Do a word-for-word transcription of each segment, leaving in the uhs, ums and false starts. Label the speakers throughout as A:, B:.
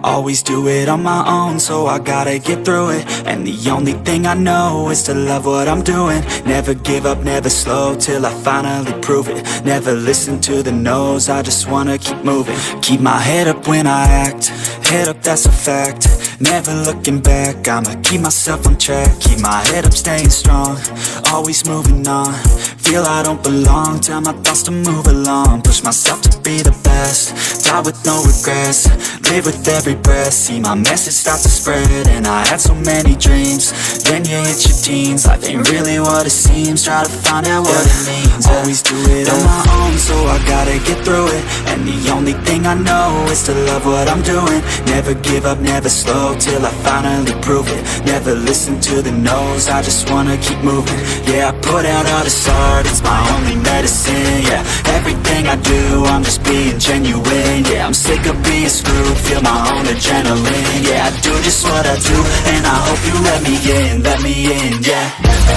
A: Always do it on my own, so I gotta get through it. And the only thing I know is to love what I'm doing. Never give up, never slow, till I finally prove it. Never listen to the no's, I just wanna keep moving. Keep my head up when I act, head up, that's a fact. Never looking back, I'ma keep myself on track. Keep my head up, staying strong, always moving on. Feel I don't belong, tell my thoughts to move along. Push myself to be the best, die with no regrets. Live with every breath, see my message start to spread. And I had so many dreams, then you hit your teens. Life ain't really what it seems, try to find out what it means. Always do it on my own, so I gotta get through it. And the only thing I know is to love what I'm doing. Never give up, never slow, till I finally prove it. Never listen to the no's, I just wanna keep moving. Yeah, I put out all this art, it's my only medicine. Yeah, everything I do, I'm just being genuine. Yeah, I'm sick of being screwed, feel my own adrenaline. Yeah, I do just what I do, and I hope you let me in, let me in, yeah.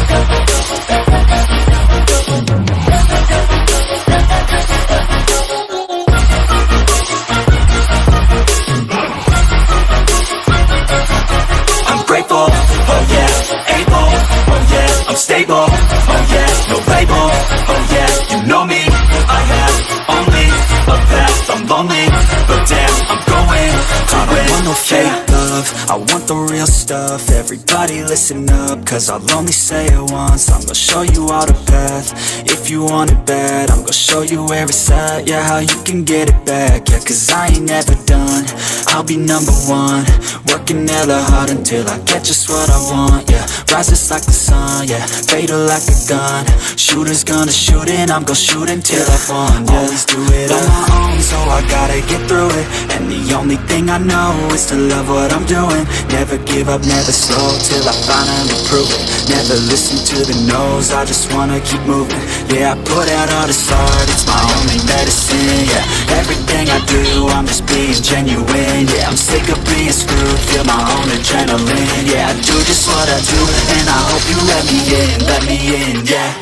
A: I'm grateful, oh yeah, able, oh yeah, I'm stable, oh yeah, no label, oh yeah, you know me, I have only a path, I'm lonely, but damn, I'm going to I don't want no fake love, I want the real stuff. Everybody listen up, cause I'll only say it once. I'm gonna show you all the path, if you want it bad. I'm gonna show you where it's at, yeah, how you can get it back. Yeah, cause I ain't never done, I'll be number one. Working hella hard until I get just what I want, yeah. Rises like the sun, yeah, fatal like a gun. Shooter's gonna shoot and I'm gonna shoot until I won, yeah. Always do it on my own, so I gotta get through it. And the only thing I know is to love what I'm doing. Never give up, never slow, till I finally prove it. Never listen to the no's, I just wanna keep moving. Yeah, I put out all this art, it's my only medicine. Yeah, everything I do, I'm just being genuine. Yeah, I'm sick of being screwed, feel my own adrenaline. Yeah, I do just what I do, and I hope you let me in, let me in, yeah.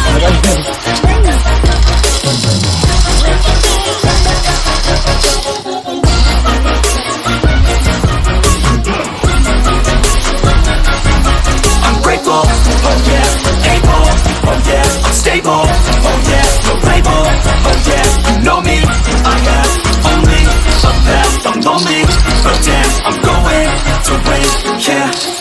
A: I'm grateful, oh yeah, able, oh yeah, I'm stable, oh yeah, no label, oh yeah, you know me, I have only a path, I'm lonely, but damn, I'm going to win, yeah.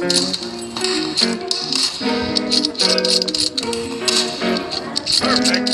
A: Perfect.